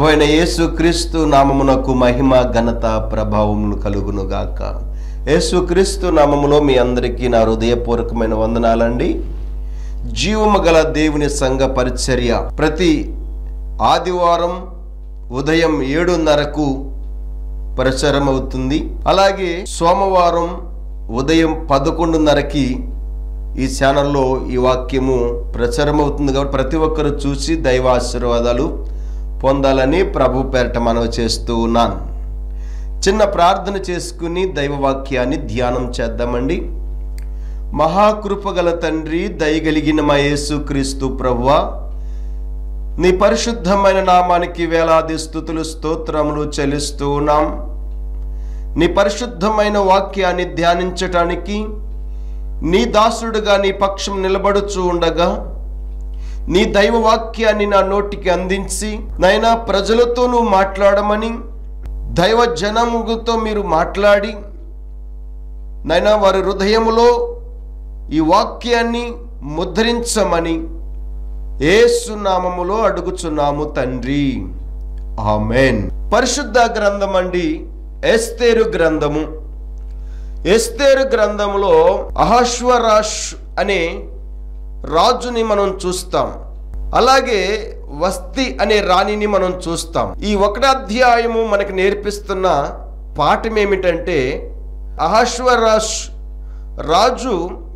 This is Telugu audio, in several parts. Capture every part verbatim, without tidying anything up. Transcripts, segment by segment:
ప్రభు అయిన యేసుక్రీస్తు నామమునకు మహిమ ఘనత ప్రభావములు కలుగును గాక. యేసుక్రీస్తు నామములో మీ అందరికీ నా హృదయపూర్వకమైన వందనాలండి. జీవము గల దేవుని సంఘ పరిచర్య ప్రతి ఆదివారం ఉదయం ఏడున్నరకు ప్రచారం అవుతుంది. అలాగే సోమవారం ఉదయం పదకొండున్నరకి ఈ ఛానల్లో ఈ వాక్యము ప్రచారం అవుతుంది. కాబట్టి ప్రతి ఒక్కరు చూసి దైవ ఆశీర్వాదాలు పొందాలని ప్రభు పేరట మనవి చేస్తూ ఉన్నాను. చిన్న ప్రార్థన చేసుకుని దైవవాక్యాన్ని ధ్యానం చేద్దామండి. మహాకృపగల తండ్రి, దయగలిగిన మా యేసుక్రీస్తు ప్రభువా, నీ పరిశుద్ధమైన నామానికి వేలాది స్తుతులు స్తోత్రములు చెల్లిస్తూ ఉన్నాం. నీ పరిశుద్ధమైన వాక్యాన్ని ధ్యానించటానికి నీ దాసుడుగా నీ పక్షం నిలబడుచూ ఉండగా నీ దైవ వాక్యాన్ని నా నోటికి అందించి నైనా ప్రజలతో నువ్వు మాట్లాడమని, దైవ జనముతో మీరు మాట్లాడి నైనా వారి హృదయములో ఈ వాక్యాన్ని ముద్రించమని యేసు నామములో అడుగుచున్నాము తండ్రి, ఆమేన్. పరిశుద్ధ గ్రంథం అండి ఎస్తేరు గ్రంథము. ఎస్తేరు గ్రంథములో అహష్వరాష్ అనే రాజుని మనం చూస్తాం. అలాగే వస్తి అనే రాణిని మనం చూస్తాం. ఈ ఒకటి అధ్యాయము మనకు నేర్పిస్తున్న పాఠం ఏమిటంటే, అహష్వరాష్ రాజు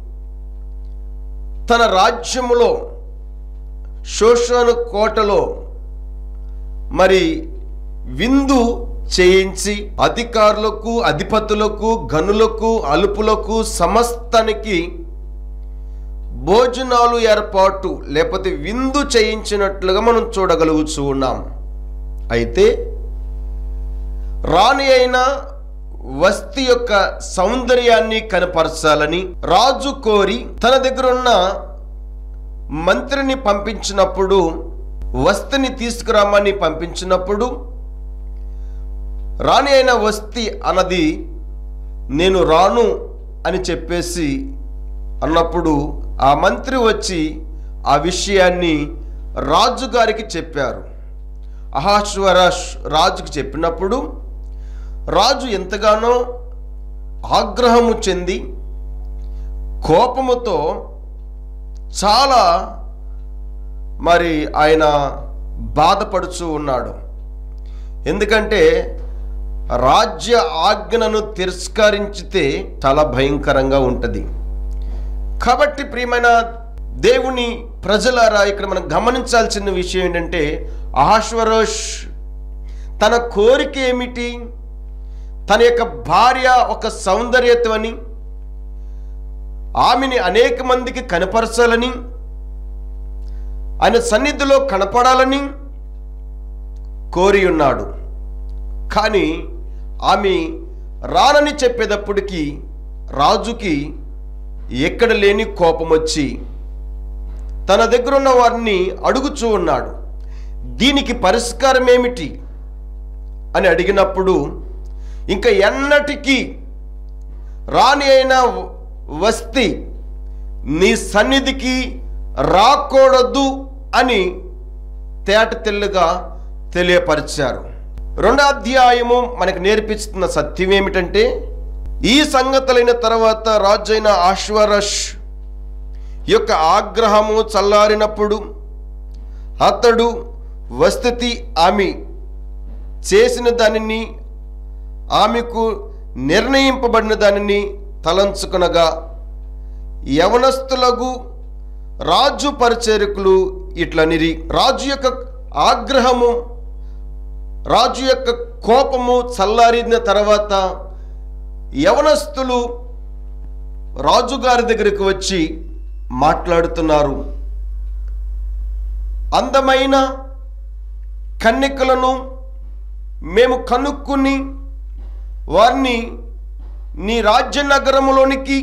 తన రాజ్యములో షోషను కోటలో మరి విందు చేయించి అధికారులకు, అధిపతులకు, గనులకు, అలుపులకు సమస్తానికి భోజనాలు ఏర్పాటు లేకపోతే విందు చేయించినట్లుగా మనం చూడగలుగుతూ ఉన్నాం. అయితే రాణి అయిన వస్తి యొక్క సౌందర్యాన్ని కనపరచాలని రాజు కోరి తన దగ్గర ఉన్న మంత్రిని పంపించినప్పుడు, వస్తిని తీసుకురామని పంపించినప్పుడు, రాణి అయిన వస్తి అన్నది నేను రాను అని చెప్పేసి అన్నప్పుడు ఆ మంత్రి వచ్చి ఆ విషయాన్ని రాజుగారికి చెప్పారు. అహష్వరాష్ రాజుకి చెప్పినప్పుడు రాజు ఎంతగానో ఆగ్రహము చెంది కోపముతో చాలా మరి ఆయన బాధపడుచూ ఉన్నాడు. ఎందుకంటే రాజ్య ఆజ్ఞను తిరస్కరించితే చాలా భయంకరంగా ఉంటుంది. కాబట్టి ప్రియమైన దేవుని ప్రజలారా, ఇక్కడ మనం గమనించాల్సిన విషయం ఏంటంటే, అహష్వరోష్ తన కోరిక ఏమిటి? తన యొక్క భార్య ఒక సౌందర్యతని, ఆమెని అనేక మందికి కనపరచాలని, ఆయన సన్నిధిలో కనపడాలని కోరి ఉన్నాడు. కానీ ఆమె రానని చెప్పేటప్పటికీ రాజుకి ఎక్కడ లేని కోపం వచ్చి తన దగ్గర ఉన్న వారిని అడుగుచూ ఉన్నాడు. దీనికి పరిష్కారం ఏమిటి అని అడిగినప్పుడు, ఇంకా ఎన్నటికీ రాణి అయిన వస్తి నీ సన్నిధికి రాకూడదు అని తేట తెల్లుగా తెలియపరిచారు. రెండో అధ్యాయము మనకు నేర్పిస్తున్న సత్యం ఏమిటంటే, ఈ సంగతులైన తర్వాత రాజైన అహష్వరోష్ యొక్క ఆగ్రహము చల్లారినప్పుడు అతడు వస్తి ఆమె చేసిన దానిని, ఆమెకు నిర్ణయింపబడిన దానిని తలంచుకొనగా, యవనస్తులకు రాజు పరిచారకులు ఇట్లనిరి. రాజు యొక్క ఆగ్రహము, రాజు యొక్క కోపము చల్లారిన తర్వాత యవనస్తులు రాజుగారి దగ్గరికి వచ్చి మాట్లాడుతున్నారు. అందమైన కన్యకలను మేము కనుక్కుని వారిని నీ రాజ్య నగరములోనికి,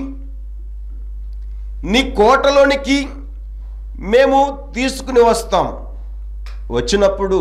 నీ కోటలోనికి మేము తీసుకుని వస్తాం. వచ్చినప్పుడు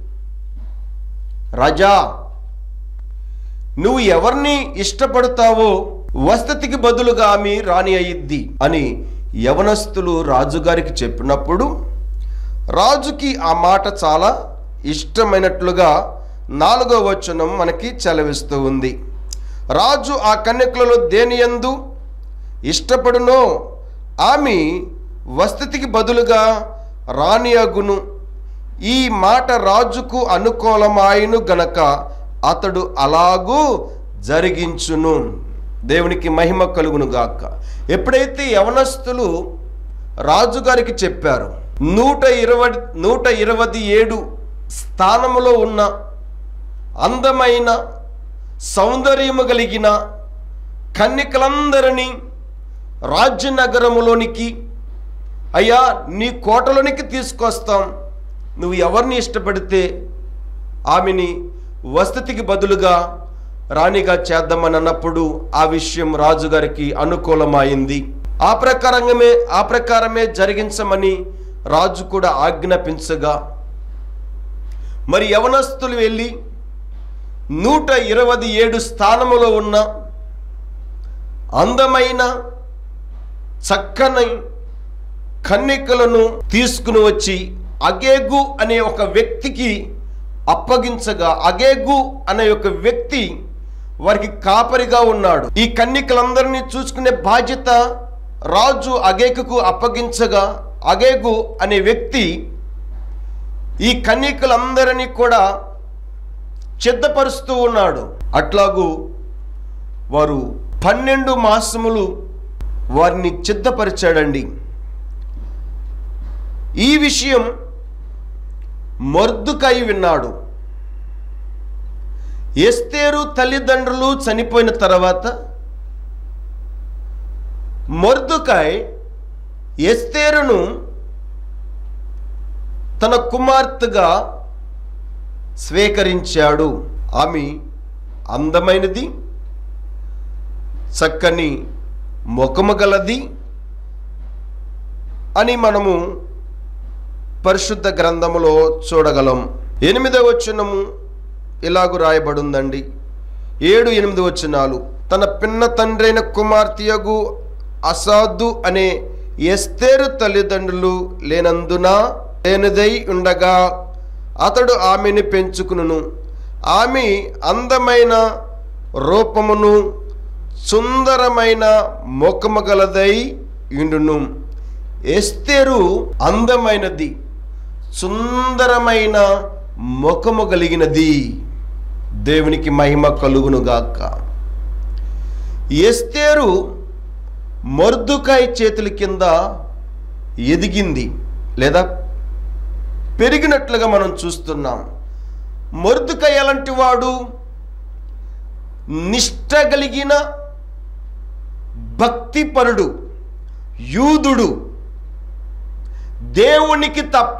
రాజా, నువ్వు ఎవరిని ఇష్టపడతావో వసతికి బదులుగా ఆమె రాణి అయ్యిద్ది అని యవనస్తులు రాజుగారికి చెప్పినప్పుడు రాజుకి ఆ మాట చాలా ఇష్టమైనట్లుగా నాలుగో వచనం మనకి చలవిస్తూ ఉంది. రాజు ఆ కన్యకలలో దేనియందు ఇష్టపడునో ఆమె వసతికి బదులుగా రాణి అగును. ఈ మాట రాజుకు అనుకూలమాయను గనక అతడు అలాగూ జరిగించును. దేవునికి మహిమ కలుగును గాక. ఎప్పుడైతే యవనస్తులు రాజుగారికి చెప్పారు, నూట ఇరవై నూట ఇరవై ఏడు స్థానములో ఉన్న అందమైన సౌందర్యము కలిగిన కన్యకలందరినీ రాజ్యనగరములోనికి, అయ్యా నీ కోటలోనికి తీసుకొస్తాం, నువ్వు ఎవరిని ఇష్టపడితే ఆమెని వసతికి బదులుగా రాణిగా చేద్దామని అన్నప్పుడు ఆ విషయం రాజుగారికి అనుకూలమైంది. ఆ ప్రకారంగానే ఆ ప్రకారమే జరిగించమని రాజు కూడా ఆజ్ఞాపించగా, మరి యవనస్తులు వెళ్ళి నూట ఇరవై ఏడు స్థానములో ఉన్న అందమైన చక్కని కన్యకలను తీసుకుని వచ్చి అగేగు అనే ఒక వ్యక్తికి అప్పగించగా, అగేగు అనే ఒక వ్యక్తి వారికి కాపరిగా ఉన్నాడు. ఈ కన్యకలందరినీ చూసుకునే బాధ్యత రాజు అగేగుకు అప్పగించగా, అగేగు అనే వ్యక్తి ఈ కన్యకలందరినీ కూడా సిద్ధపరుస్తూ ఉన్నాడు. అట్లాగూ వారు పన్నెండు మాసములు వారిని సిద్ధపరిచాడండి. ఈ విషయం మొర్దుకై విన్నాడు. ఎస్తేరు తల్లిదండ్రులు చనిపోయిన తర్వాత మొర్దుకై ఎస్తేరును తన కుమార్తెగా స్వీకరించాడు. ఆమె అందమైనది, చక్కని ముఖము గలది అని మనము పరిశుద్ధ గ్రంథములో చూడగలం. ఎనిమిదవ వచనము ఇలాగు రాయబడిందండి. ఏడు ఎనిమిది వచనాలు. తన పిన్న తండ్రైన కుమార్తెయగు అసాదు అనే ఎస్తేరు తల్లిదండ్రులు లేనందున లేనిదై ఉండగా అతడు ఆమెను పెంచుకును. ఆమె అందమైన రూపమును సుందరమైన ముఖము గలదై ఉండును. ఎస్తేరు అందమైనది, సుందరమైన ముఖము కలిగినది. దేవునికి మహిమ కలుగునుగాక. ఎస్తేరు మొర్దుకాయి చేతుల కింద ఎదిగింది లేదా పెరిగినట్లుగా మనం చూస్తున్నాం. మొర్దుకాయి ఎలాంటి వాడు? నిష్ఠ కలిగిన భక్తిపరుడు, యూదుడు. దేవునికి తప్ప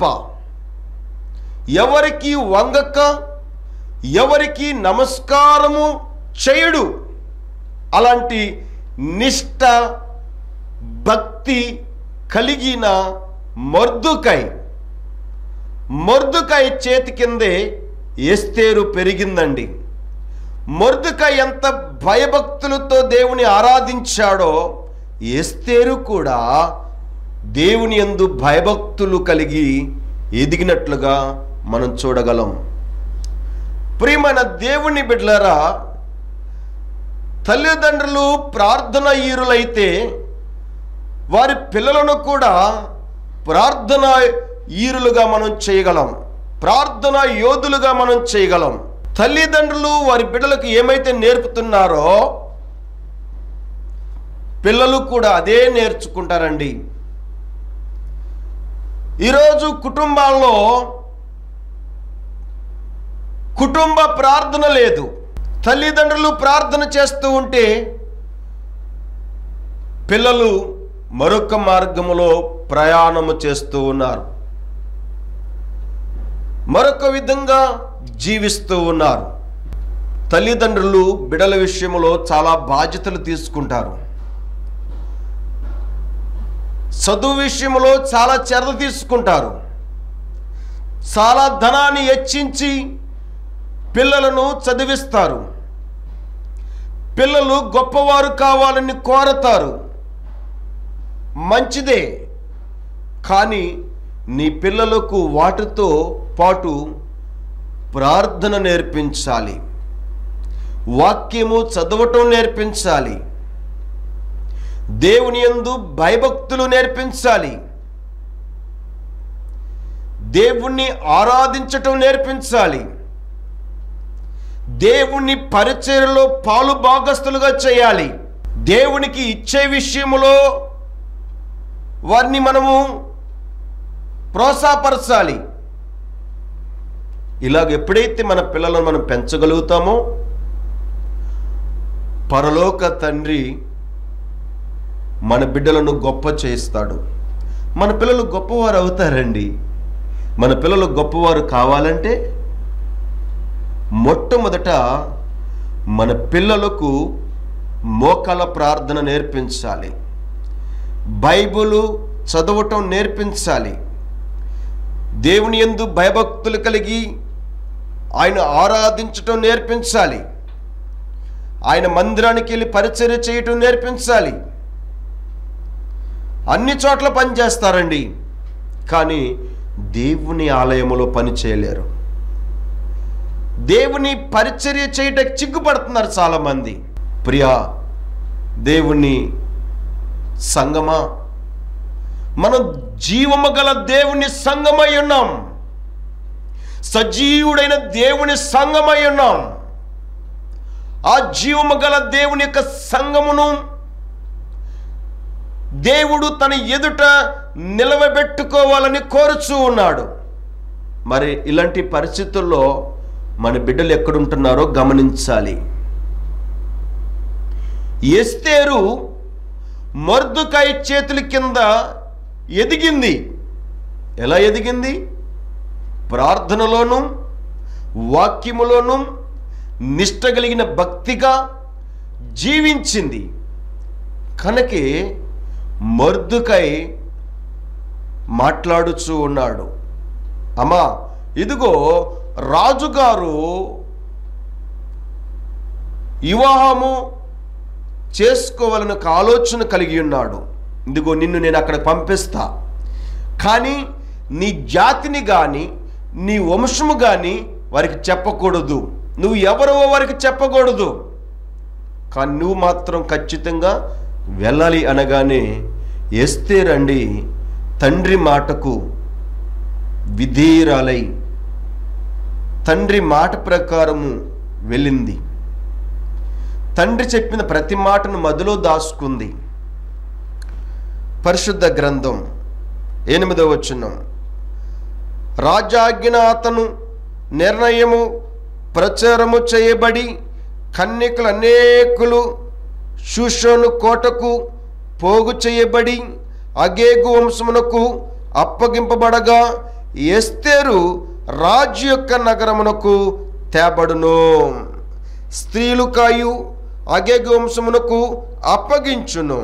ఎవరికి వంగక, ఎవరికి నమస్కారము చేయడు. అలాంటి నిష్ఠ భక్తి కలిగిన మొర్దుకాయి మొర్దుకాయి చేతి కిందే ఎస్తేరు పెరిగిందండి. మొర్దుకాయి ఎంత భయభక్తులతో దేవుని ఆరాధించాడో ఎస్తేరు కూడా దేవుని యందు భయభక్తులు కలిగి ఎదిగినట్లుగా మనం చూడగలం. ప్రియమైన దేవుని బిడ్డలారా, తల్లిదండ్రులు ప్రార్థన ఈరులైతే వారి పిల్లలను కూడా ప్రార్థన ఈరులుగా మనం చేయగలం, ప్రార్థన యోధులుగా మనం చేయగలం. తల్లిదండ్రులు వారి బిడ్డలకు ఏమైతే నేర్పుతున్నారో పిల్లలు కూడా అదే నేర్చుకుంటారండి. ఈరోజు కుటుంబాల్లో కుటుంబ ప్రార్థన లేదు. తల్లిదండ్రులు ప్రార్థన చేస్తూ ఉంటే పిల్లలు మరొక మార్గములో ప్రయాణము చేస్తూ ఉన్నారు, మరొక విధంగా జీవిస్తూ ఉన్నారు. తల్లిదండ్రులు బిడ్డల విషయంలో చాలా బాధ్యతలు తీసుకుంటారు. చదువు విషయంలో చాలా చర్యలు తీసుకుంటారు. చాలా ధనాన్ని హెచ్చించి పిల్లలను చదివిస్తారు. పిల్లలు గొప్పవారు కావాలని కోరతారు, మంచిదే. కానీ నీ పిల్లలకు వాటితో పాటు ప్రార్థన నేర్పించాలి, వాక్యము చదవటం నేర్పించాలి, దేవుని యందు భయభక్తులు నేర్పించాలి, దేవుణ్ణి ఆరాధించటం నేర్పించాలి, దేవుని పరిచర్యలో పాలు భాగస్తులుగా చేయాలి, దేవునికి ఇచ్చే విషయంలో వారిని మనము ప్రోత్సాహపరచాలి. ఇలాగ ఎప్పుడైతే మన పిల్లలను మనం పెంచగలుగుతామో పరలోక తండ్రి మన బిడ్డలను గొప్ప చేస్తాడు. మన పిల్లలు గొప్పవారు అవుతారండి. మన పిల్లలు గొప్పవారు కావాలంటే మొట్టమొదట మన పిల్లలకు మోకాల ప్రార్థన నేర్పించాలి, బైబిలు చదవటం నేర్పించాలి, దేవుని యందు భయభక్తులు కలిగి ఆయన ఆరాధించటం నేర్పించాలి, ఆయన మందిరానికి వెళ్ళి పరిచర్య చేయటం నేర్పించాలి. అన్ని చోట్ల పని చేస్తారండి, కానీ దేవుని ఆలయములో పని చేయలేరు. దేవుని పరిచర్య చేయటకు చిగ్గుపడుతున్నారు చాలామంది. ప్రియా దేవుని సంగమా, మనం జీవము గల దేవుని సంగమై ఉన్నాం, సజీవుడైన దేవుని సంగమై ఉన్నాం. ఆ జీవము గల దేవుని యొక్క సంగమును దేవుడు తన ఎదుట నిలవబెట్టుకోవాలని కోరుచూ ఉన్నాడు. మరి ఇలాంటి పరిస్థితుల్లో మన బిడ్డలు ఎక్కడుంటున్నారో గమనించాలి. ఎస్తేరు మొర్దుకాయి చేతుల కింద ఎదిగింది. ఎలా ఎదిగింది? ప్రార్థనలోను వాక్యములోను నిష్ట కలిగిన భక్తిగా జీవించింది. కనుకే మొర్దుకాయి మాట్లాడుచూ ఉన్నాడు, అమ్మా ఇదిగో రాజుగారు వివాహము చేసుకోవాలని ఒక ఆలోచన కలిగి ఉన్నాడు. ఇదిగో నిన్ను నేను అక్కడ పంపిస్తా, కానీ నీ జాతిని కానీ నీ వంశము కానీ వారికి చెప్పకూడదు, నువ్వు ఎవరో వారికి చెప్పకూడదు, కానీ నువ్వు మాత్రం ఖచ్చితంగా వెళ్ళాలి అనగానే ఎస్తేరండి తండ్రి మాటకు విధేయురాలై తండ్రి మాట ప్రకారము వెళ్ళింది. తండ్రి చెప్పిన ప్రతి మాటను మదిలో దాచుకుంది. పరిశుద్ధ గ్రంథం ఎనిమిదవ వచనం, రాజాజ్ఞ అతను నిర్ణయము ప్రచారము చేయబడి కన్యకలు అనేకులు షూషోను కోటకు పోగు చేయబడి అగేగు వంశమునకు అప్పగింపబడగా ఎస్తేరు రాజు యొక్క నగరమునకు తేబడును. స్త్రీలు కాయు అగేగు వంశమునకు అప్పగించును.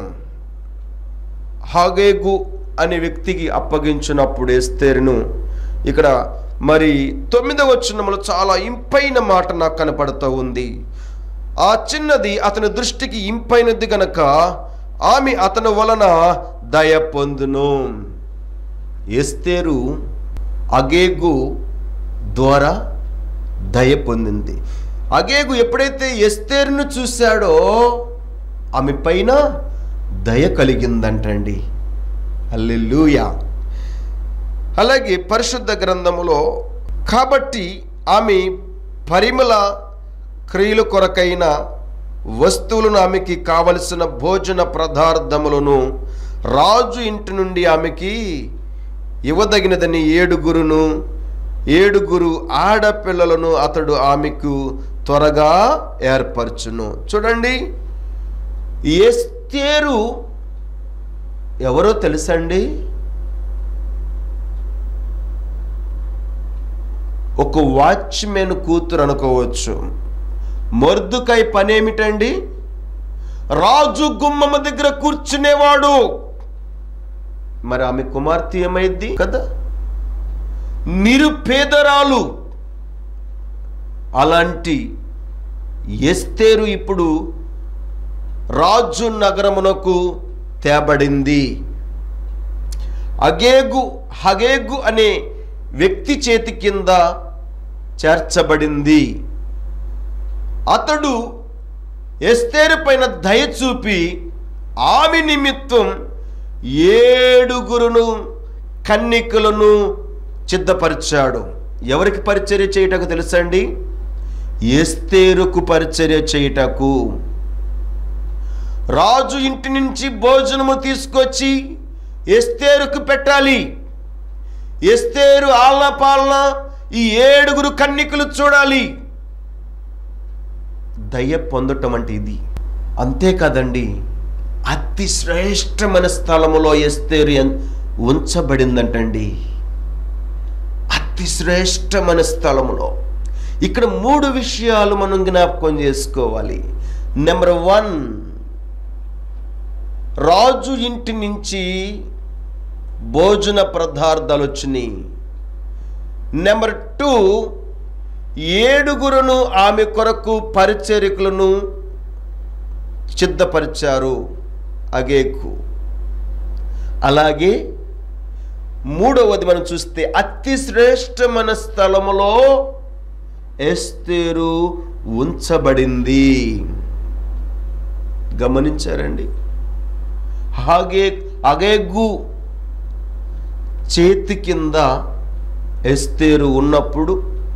హగేగు అనే వ్యక్తికి అప్పగించినప్పుడు ఎస్తేరును ఇక్కడ మరి తొమ్మిదవ వచనములో చాలా ఇంపైన మాట నాకు కనపడుతూ ఉంది. ఆ చిన్నది అతని దృష్టికి ఇంపైనది గనక ఆమె అతని వలన దయ పొందును. ఎస్తేరు అగేగు ద్వారా దయ పొందింది. అగేగు ఎప్పుడైతే ఎస్తేరును చూశాడో ఆమె పైన దయ కలిగిందంటండి. హల్లెలూయా. అలాగే పరిశుద్ధ గ్రంథములో కాబట్టి ఆమె పరిమళ క్రియల కొరకైన వస్తువులను ఆమెకి కావలసిన భోజన పదార్థములను రాజు ఇంటి నుండి ఆమెకి ఇవ్వదగినదని ఏడుగురును ఏడుగురు ఆడపిల్లలను అతడు ఆమెకు త్వరగా ఏర్పరచును. చూడండి, ఎస్తేరు ఎవరో తెలుసండి? ఒక వాచ్మెన్ కూతురు అనుకోవచ్చు. మొర్దుకాయి పని ఏమిటండి? రాజు గుమ్మమ్మ దగ్గర కూర్చునేవాడు. మరి ఆమె కుమార్తె ఏమైంది కదా? నిరుపేదరాలు. అలాంటి ఎస్తేరు ఇప్పుడు రాజు నగరమునకు తేబడింది. అగేగు హగేగు అనే వ్యక్తి చేతి కింద చేర్చబడింది. అతడు ఎస్తేరు పైన దయ చూపి ఆమె నిమిత్తం ఏడుగురును కన్యకలను సిద్ధపరిచాడు. ఎవరికి పరిచర్య చేయుటకు తెలుసండి? ఎస్తేరుకు పరిచర్య చేయుటకు. రాజు ఇంటి నుంచి భోజనము తీసుకొచ్చి ఎస్తేరుకు పెట్టాలి. ఎస్తేరు ఆలన పాలన ఈ ఏడుగురు కన్యకలు చూడాలి. దయ పొందటం అంటే ఇది. అంతేకాదండి, అతి శ్రేష్టమైన స్థలములో ఎస్తేరు ఉంచబడిందంటండి. అతి శ్రేష్టమైన స్థలములో. ఇక్కడ మూడు విషయాలు మనం జ్ఞాపకం చేసుకోవాలి. నెంబర్ వన్, రాజు ఇంటి నుంచి భోజన పదార్థాలు వచ్చినాయి. నెంబర్ టూ, ఏడుగురును ఆమె కొరకు పరిచరికులను సిద్ధపరిచారు అగేకు. అలాగే మూడవది మనం చూస్తే అతి శ్రేష్టమైన స్థలములో ఎస్తేరు ఉంచబడింది. గమనించారండి? అగే అగేగు చేతి కింద ఎస్తేరు ఉన్నప్పుడు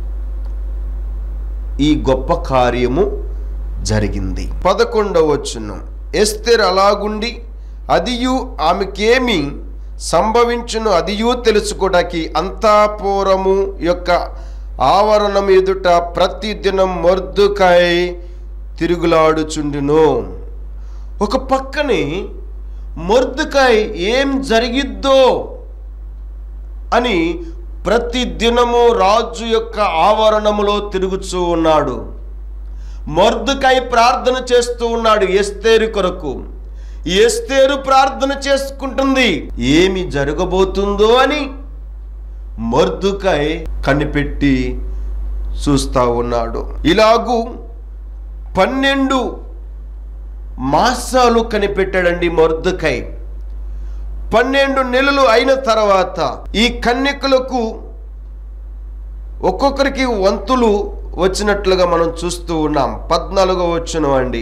ఈ గొప్ప కార్యము జరిగింది. పదకొండవ వచనం, ఎస్తేరు అలాగుండి అదియు ఆమెకేమి సంభవించును అదియు తెలుసుకోవడానికి అంతఃపురము యొక్క ఆవరణం ఎదుట ప్రతిదినం మొర్దెకై తిరుగులాడుచుండును. ఒక పక్కనే మొర్దెకై ఏం జరిగిద్దో అని ప్రతి దినము రాజు యొక్క ఆవరణములో తిరుగుతూ ఉన్నాడు. మొర్దెకై ప్రార్థన చేస్తూ ఉన్నాడు ఎస్తేరు కొరకు. ఎస్తేరు ప్రార్థన చేసుకుంటుంది ఏమి జరగబోతుందో అని. మొర్దెకై కనిపెట్టి చూస్తా ఉన్నాడు. ఇలాగూ పన్నెండు మాసాలు కనిపెట్టాడండి మొర్దెకై. పన్నెండు నెలలు అయిన తర్వాత ఈ కన్యకులకు ఒక్కొక్కరికి వంతులు వచ్చినట్లుగా మనం చూస్తూ ఉన్నాం. పద్నాలుగో వచనం అండి,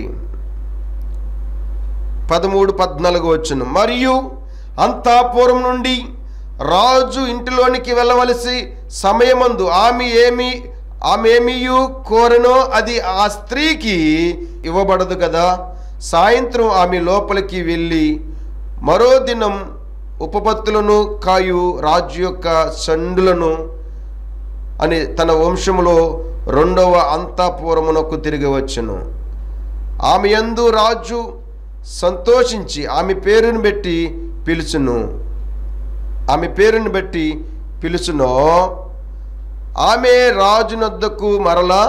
పదమూడు పద్నాలుగో వచనం. మరియు అంతఃపురం నుండి రాజు ఇంటిలోనికి వెళ్ళవలసి సమయమందు ఆమె ఏమి ఆమె ఏమియు కోరెనో అది ఆ స్త్రీకి ఇవ్వబడదు కదా. సాయంత్రం ఆమె లోపలికి వెళ్ళి మరో దినం ఉపపత్తులను కాయు రాజు యొక్క సండులను అని తన వంశములో రెండవ అంతఃపురమునకు తిరిగి వచ్చెను. ఆమె యందు రాజు సంతోషించి ఆమె పేరును బట్టి పిలుచును ఆమె పేరును బట్టి పిలుచునో ఆమె రాజునొద్దకు మరలా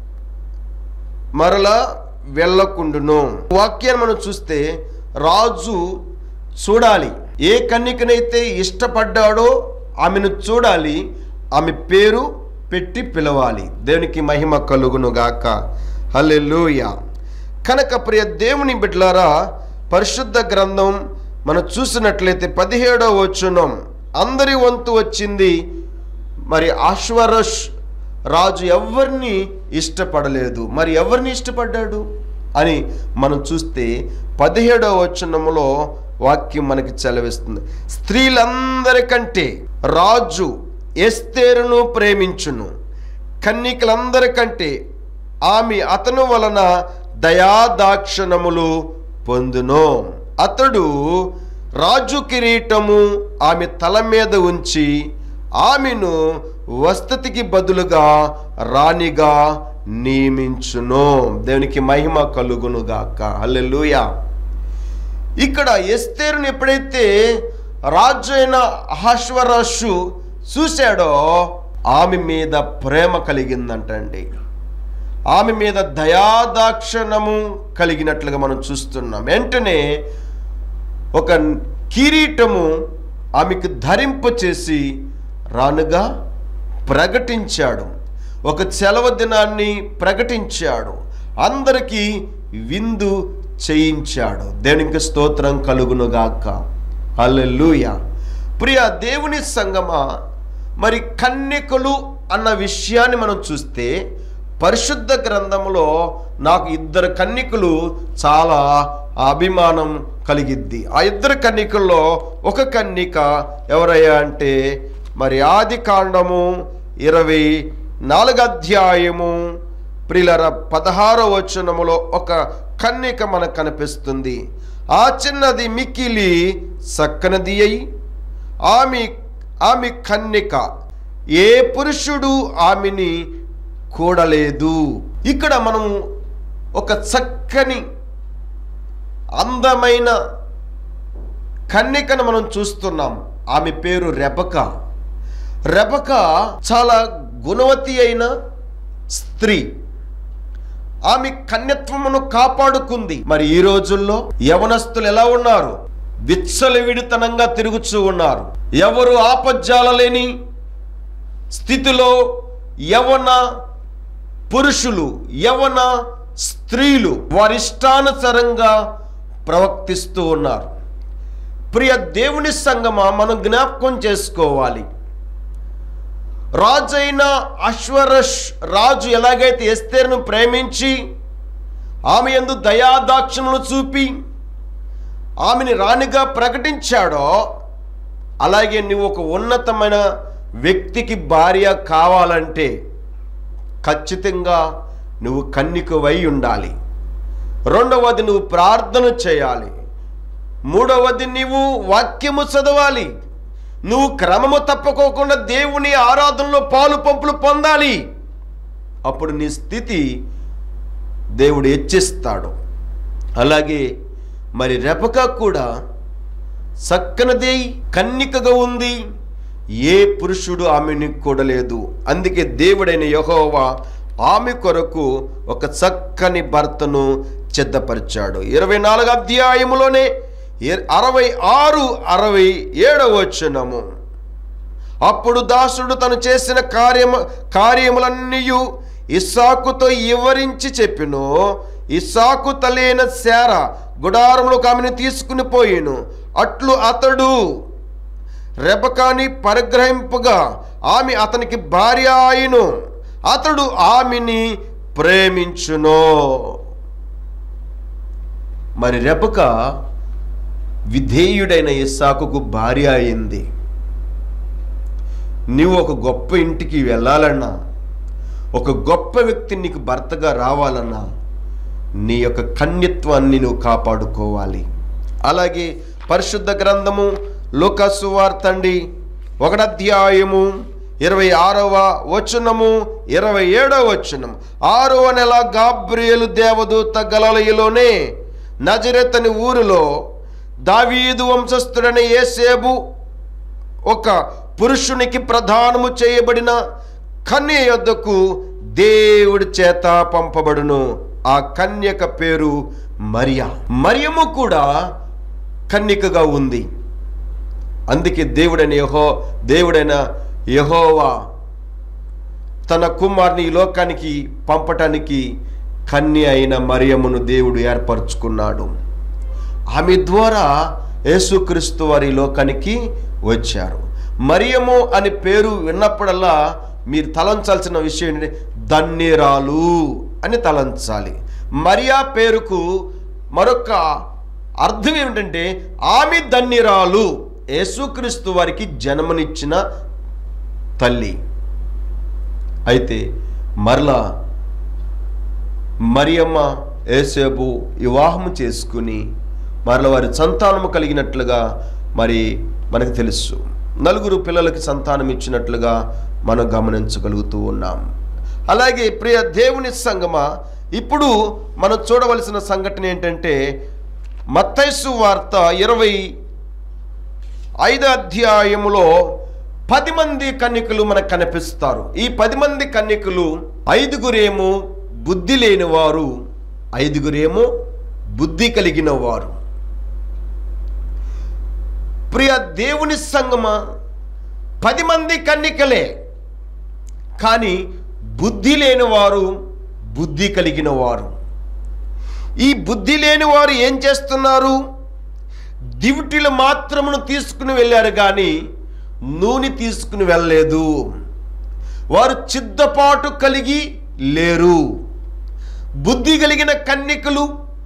మరలా వెళ్ళకుండును. వాక్యాన్ని మనం చూస్తే రాజు చూడాలి. ఏ కన్యకనైతే ఇష్టపడ్డాడో ఆమెను చూడాలి, ఆమె పేరు పెట్టి పిలవాలి. దేవునికి మహిమ కలుగును గాక. హల్లెలూయా. కనుక ప్రియ దేవుని బిడ్డలారా, పరిశుద్ధ గ్రంథం మనం చూసినట్లయితే పదిహేడవ వచనం, అందరి వంతు వచ్చింది. మరి అశ్వరోష్ రాజు ఎవరిని ఇష్టపడలేదు. మరి ఎవరిని ఇష్టపడ్డాడు అని మనం చూస్తే పదిహేడవ వచనములో వాక్యం మనకి చదివిస్తుంది. స్త్రీలందరికంటే రాజు ఎస్తేరును ప్రేమించును, కన్యకలందరికంటే ఆమె అతను వలన దయాదాక్షణములు పొందును. అతడు రాజు కిరీటము ఆమె తల మీద ఉంచి ఆమెను వసతికి బదులుగా రాణిగా నియమించును. దేవునికి మహిమ కలుగును గాక. హల్లెలూయా. ఇక్కడ ఎస్తేరుని ఎప్పుడైతే రాజు అయిన అహష్వేరోషు చూశాడో ఆమె మీద ప్రేమ కలిగిందంటండి. ఆమె మీద దయాదాక్షణము కలిగినట్లుగా మనం చూస్తున్నాం. వెంటనే ఒక కిరీటము ఆమెకు ధరింప చేసి రానుగా ప్రకటించాడు. ఒక సెలవు దినాన్ని ప్రకటించాడు. అందరికీ విందు చేయించాడు. దేవునికి స్తోత్రం కలుగునుగాక. హల్లెలూయా. ప్రియ దేవుని సంగమా, మరి కన్యకలు అన్న విషయాన్ని మనం చూస్తే పరిశుద్ధ గ్రంథంలో నాకు ఇద్దరు కన్యకులు చాలా అభిమానం కలిగిద్ది. ఆ ఇద్దరు కన్యకుల్లో ఒక కన్యక ఎవరయ్యా అంటే మరి ఆది కాండము ఇరవై నాలుగు అధ్యాయము ప్రియులారా పదహారో వచనములో ఒక కన్యక మనకు కనిపిస్తుంది. ఆ చిన్నది మిక్కిలి సక్కనది అయి ఆమె ఆమె కన్యక, ఏ పురుషుడు ఆమెని కూడలేదు. ఇక్కడ మనం ఒక చక్కని అందమైన కన్యకను మనం చూస్తున్నాం. ఆమె పేరు రెబక. రెబక చాలా గుణవతి అయిన స్త్రీ. ఆమె కన్యత్వమును కాపాడుకుంది. మరి ఈ రోజుల్లో యవనస్తులు ఎలా ఉన్నారు? విచ్చలవిడితనంగా తిరుగుతూ ఉన్నారు. ఎవరు ఆపజ్జాలలేని స్థితిలో యవన పురుషులు, యవన స్త్రీలు వారిష్టానుసారంగా ప్రవర్తిస్తూ ఉన్నారు. ప్రియ దేవుని సంగమా, మనం జ్ఞాపకం చేసుకోవాలి. రాజైన అశ్వరష్ రాజు ఎలాగైతే ఎస్తేరును ప్రేమించి ఆమె యందు దయాదాక్షిణ్యములు చూపి ఆమెని రాణిగా ప్రకటించాడో, అలాగే నువ్వు ఒక ఉన్నతమైన వ్యక్తికి భార్య కావాలంటే ఖచ్చితంగా నువ్వు కన్యకవై ఉండాలి. రెండవది, నువ్వు ప్రార్థన చేయాలి. మూడవది, నీవు వాక్యము చదవాలి. నువ్వు క్రమము తప్పకోకుండా దేవుని ఆరాధనలో పాలు పంపులు పొందాలి. అప్పుడు నీ స్థితి దేవుడు హెచ్చిస్తాడు. అలాగే మరి రెబక కూడా చక్కనది కన్యకగా ఉంది. ఏ పురుషుడు ఆమెని కూడలేదు. అందుకే దేవుడైన యెహోవా ఆమె కొరకు ఒక చక్కని భర్తను సిద్ధపరిచాడు. ఇరవై నాలుగు అధ్యాయములోనే అరవై ఆరు అరవై ఏడవ వచనము, అప్పుడు దాసుడు తను చేసిన కార్యము కార్యములన్నీ ఇస్సాకుతో వివరించి చెప్పెను. ఇస్సాకు తలైన శారా గుడారములకు ఆమెను తీసుకుని పోయిను. అట్లు అతడు రెబకాని పరిగ్రహింపగా ఆమె అతనికి భార్య అయిను. అతడు ఆమెని ప్రేమించును. మరి రెబక విధేయుడైన ఇస్సాకుకు భార్య అయింది. నీవు ఒక గొప్ప ఇంటికి వెళ్ళాలన్నా, ఒక గొప్ప వ్యక్తి నీకు భర్తగా రావాలన్నా నీ యొక్క కన్యత్వాన్ని నువ్వు కాపాడుకోవాలి. అలాగే పరిశుద్ధ గ్రంథము లూకా సువార్త అండి ఒకటి అధ్యాయము ఇరవై ఆరవ వచనము ఇరవై ఏడవ వచనం, ఆరవ నెల గాబ్రియేలు దేవదూత గలిలయలోనే నజరేతు అనే ఊరిలో దావీదు వంశస్థుడైన యేసేబు ఒక పురుషునికి ప్రదానము చేయబడిన కన్య యొద్దకు దేవుడి చేత పంపబడును. ఆ కన్యక పేరు మరియా. మరియము కూడా కన్యకగా ఉంది. అందుకే దేవుడైన యెహో దేవుడైన యెహోవా తన కుమారుని ఈ లోకానికి పంపటానికి కన్య అయిన మరియమును దేవుడు ఏర్పరచుకున్నాడు. ఆమె ద్వారా యేసుక్రీస్తు వారి లోకానికి వచ్చారు. మరియము అని పేరు విన్నప్పుడల్లా మీరు తలంచాల్సిన విషయం ఏంటంటే ధన్యురాలు అని తలంచాలి. మరియా పేరుకు మరొక అర్థం ఏమిటంటే ఆమె ధన్యురాలు, యేసుక్రీస్తు వారికి జన్మనిచ్చిన తల్లి. అయితే మరలా మరియమ్మ యేసేపు వివాహం చేసుకుని మరల వారి సంతానము కలిగినట్లుగా మరి మనకు తెలుసు. నలుగురు పిల్లలకి సంతానం ఇచ్చినట్లుగా మనం గమనించగలుగుతూ ఉన్నాం. అలాగే ప్రియ దేవుని సంగమా, ఇప్పుడు మనం చూడవలసిన సంఘటన ఏంటంటే మత్తయి సువార్త ఇరవై ఐదో అధ్యాయములో పది మంది కన్యకులు మనకు కనిపిస్తారు. ఈ పది మంది కన్యకులు ఐదుగురేమో బుద్ధి లేని వారు, ఐదుగురేమో బుద్ధి కలిగిన వారు. ప్రియ దేవుని సంగమా, పది మంది కన్యకలే, కానీ బుద్ధి లేని వారు, బుద్ధి కలిగిన వారు. ఈ బుద్ధి లేని వారు ఏం చేస్తున్నారు? దివిటీలు మాత్రమును తీసుకుని వెళ్ళారు కానీ నూనె తీసుకుని వెళ్ళలేదు. వారు సిద్ధపాటు కలిగి లేరు. బుద్ధి కలిగిన కన్యకలు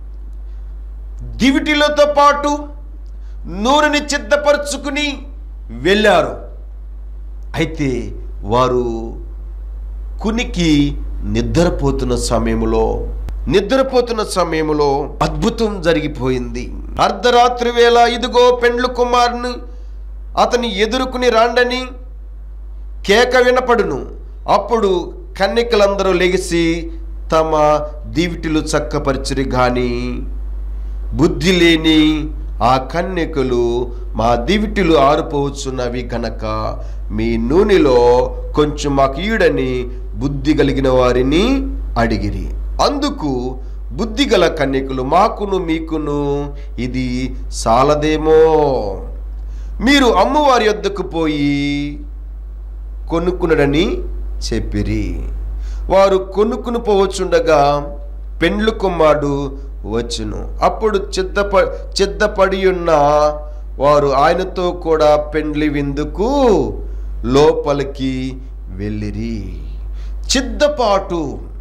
దివిటీలతో పాటు నూనెని సిద్ధపరచుకుని వెళ్ళారు. అయితే వారు కునికి నిద్రపోతున్న సమయంలో నిద్రపోతున్న సమయంలో అద్భుతం జరిగిపోయింది. అర్ధరాత్రి వేళ ఇదిగో పెండ్లు కుమారుని అతని ఎదుర్కొని రాండని కేక వినపడును. అప్పుడు కన్యకలందరూ లెగిసి తమ దివిటీలు చక్కపరిచిరి. గాని బుద్ధి లేని ఆ కన్యకలు, మా దివిటీలు ఆరిపోవచ్చున్నవి కనుక మీ నూనెలో కొంచెం మాకు ఈడని బుద్ధి కలిగిన వారిని అడిగిరి. అందుకు బుద్ధి గల కన్యకలు, మాకును మీకును ఇది సాలదేమో, మీరు అమ్మవారి యొద్దకు పోయి కొనుక్కునడని చెప్పిరి. వారు కొనుక్కుని పోవచ్చుండగా పెండ్లు కుమారుడు వచ్చును. అప్పుడు చిత్తప చిత్తపడి ఉన్న వారు ఆయనతో కూడా పెండ్లి విందుకు లోపలికి వెళ్ళిరి. చిత్తపాటు.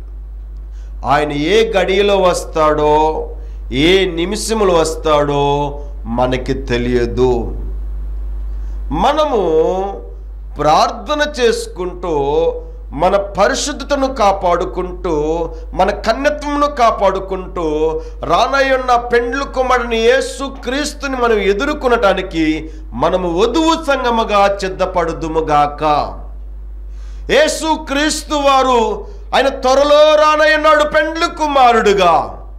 ఆయన ఏ గడియలో వస్తాడో, ఏ నిమిషములో వస్తాడో మనకి తెలియదు. మనము ప్రార్థన చేసుకుంటూ మన పరిశుద్ధతను కాపాడుకుంటూ మన కన్యత్వమును కాపాడుకుంటూ రానయ్యున్న పెండ్లు కుమారుని యేసు క్రీస్తుని మనం ఎదుర్కొనటానికి మనము వధువు సంగముగా సిద్ధపడుదుముగాక. యేసు క్రీస్తు వారు ఆయన త్వరలో రానయ్యున్నాడు పెండ్లు కుమారుడుగా.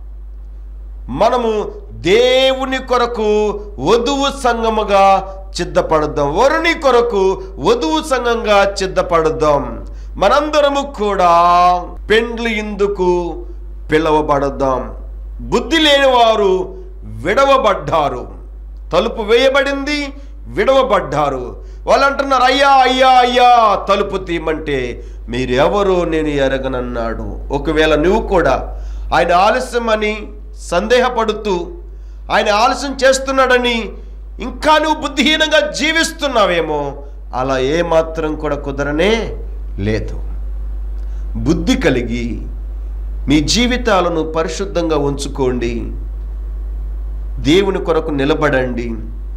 మనము దేవుని కొరకు వధువు సంగముగా సిద్ధపడదాం, వరుని కొరకు వధువు సంఘంగా సిద్ధపడదాం. మనందరము కూడా పెండ్లి ఇందుకు పిలవబడదాం. బుద్ధి లేని వారు విడవబడ్డారు, తలుపు వేయబడింది, విడవబడ్డారు. వాళ్ళు అంటున్నారు, అయ్యా అయ్యా అయ్యా తలుపు తీయమంటే మీరెవరో నేను ఎరగనన్నాడు. ఒకవేళ నువ్వు కూడా ఆయన ఆలస్యమని సందేహపడుతూ ఆయన ఆలస్యం చేస్తున్నాడని ఇంకా నువ్వు బుద్ధిహీనంగా జీవిస్తున్నావేమో, అలా ఏమాత్రం కూడా కుదరనే లేదు. బుద్ధి కలిగి మీ జీవితాలను పరిశుద్ధంగా ఉంచుకోండి, దేవుని కొరకు నిలబడండి.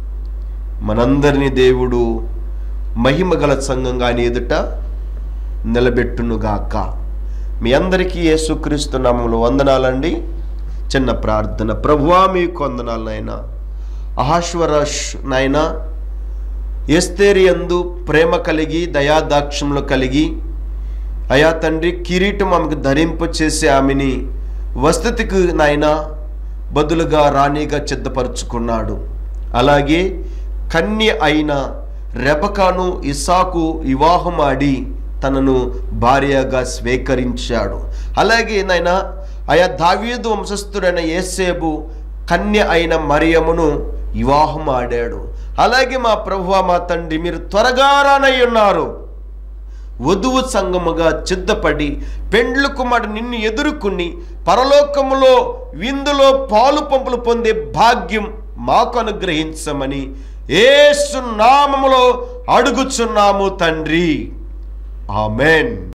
మనందరినీ దేవుడు మహిమగల సంఘంగా ఆయన ఎదుట నిలబెట్టునుగాక. మీ అందరికీ యేసుక్రీస్తు నామములో వందనాలండి. చిన్న ప్రార్థన. ప్రభువా మీకు వందనాలు నాయనా. అహాష్వరష్ నాయనా ఎస్తేరు యందు ప్రేమ కలిగి దయాదాక్షములు కలిగి అయా తండ్రి కిరీటం ఆమెకు ధరింప చేసి ఆమెని వసతికి నాయనా బదులుగా రాణిగా సిద్ధపరుచుకున్నాడు. అలాగే కన్య అయిన రెబకాను ఇస్సాకు వివాహం ఆడి తనను భార్యగా స్వీకరించాడు. అలాగే నాయనా ఆయా దావీదు వంశస్థుడైన యేసేబు కన్య అయిన మరియమును వివాహం ఆడాడు. అలాగే మా ప్రభువా మా తండ్రి మీరు త్వరగా రానై ఉన్నారు. వధువు సంగముగా సిద్ధపడి పెండ్లు కుమారుడు నిన్ను ఎదుర్కొని పరలోకములో విందులో పాలు పంపులు పొందే భాగ్యం మాకు అనుగ్రహించమని యేసు నామములో అడుగుచున్నాము తండ్రి. ఆమెన్.